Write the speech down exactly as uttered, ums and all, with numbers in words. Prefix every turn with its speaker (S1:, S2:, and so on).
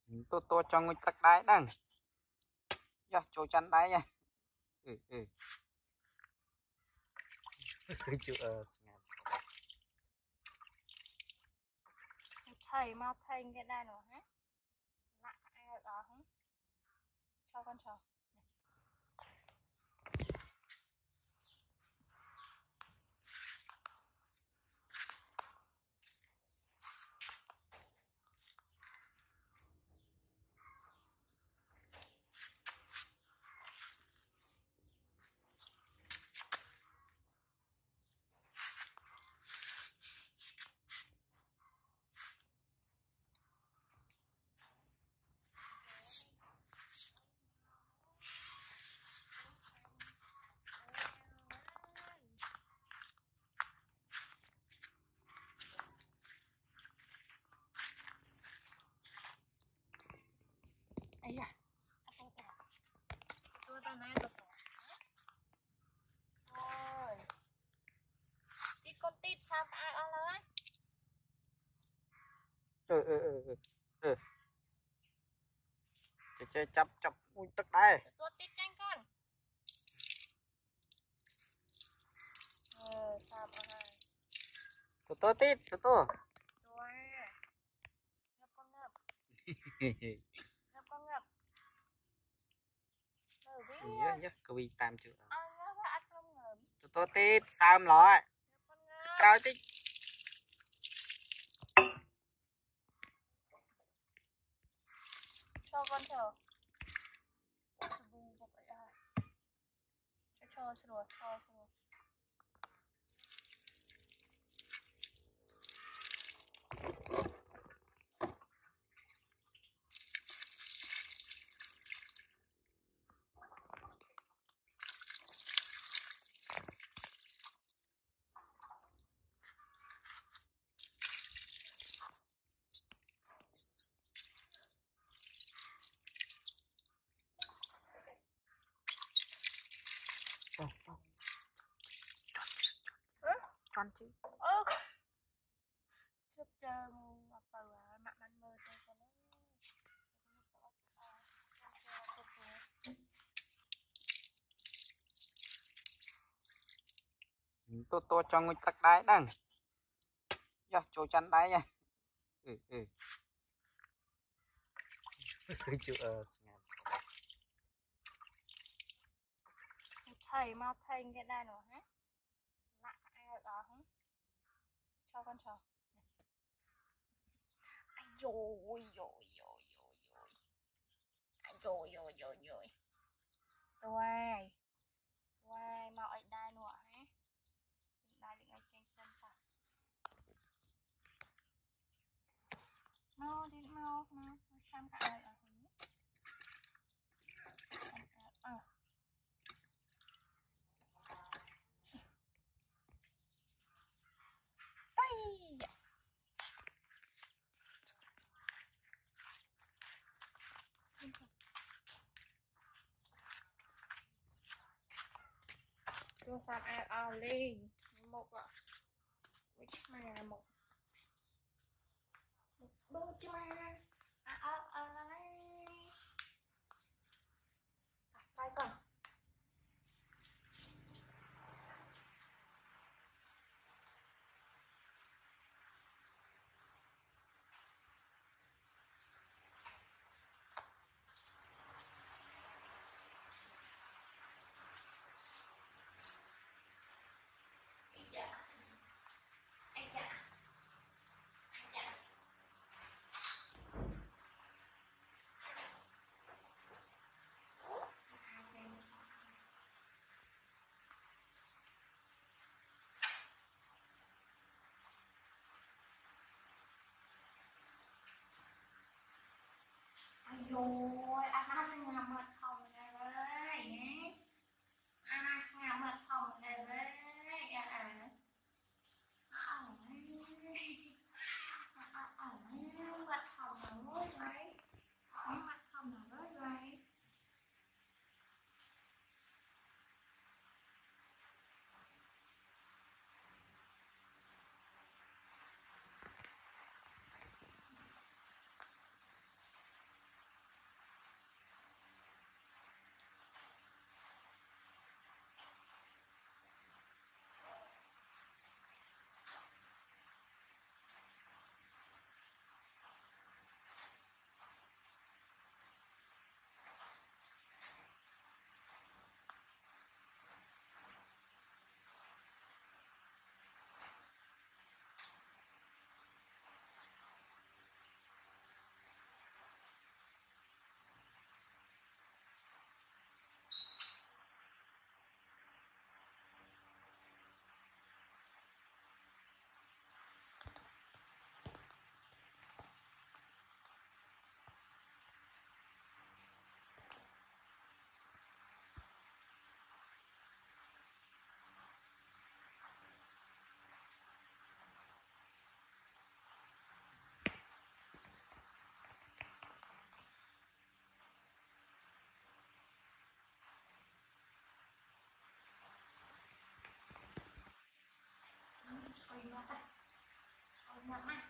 S1: tôi tôi cho người tắc đáy đằng giờ chỗ chắn đáy nha. Ừ ừ Jueur
S2: thầy mau thầy cái đây nữa hả lại ai đó hả cho con chờ ấy à tôi tao nói được rồi tít con tít sao ai ở lấy
S1: ừ ừ ừ ừ chơi chơi chập chập ui tắc đáy
S2: tôi tít tranh con ờ sao mà hai
S1: tôi tôi tít tôi tôi
S2: rồi ngập con ngập ngập con ngập ừ biết
S1: iya iya cái vi tam chưa
S2: ăn ngập ăn không ngập
S1: tôi tôi tít sao em lỏi
S2: con ngập
S1: cao tít
S2: cho con chờ cho cho rồi cho rồi
S1: con chứ
S2: ơ chết trơn ngập từ mặt anh mơ cho con
S1: tôi tôi cho người tắc đáy đằng giờ chỗ chắn đáy nha. Ừ ừ Jueur
S2: thầy mau thầy cái đây nữa hả lại ai đó hả cho con chờ ai dồi dồi dồi dồi dồi ai dồi dồi dồi dồi rồi rồi mau ở đây nữa hả đây định ở trên sân ta mau đi mau mau xem cả ai ở hả ờ cho sao ai ở lên một ạ với chiếc mà một một đôi chứ mà à à à tay con rồi Anna sẽ làm mật phòng này với nhé Anna sẽ làm mật phòng này với à à ở ở mật phòng ở ngôi đấy mật phòng ở ngôi đấy Ôi nhặt đây. Ôi nhặt này.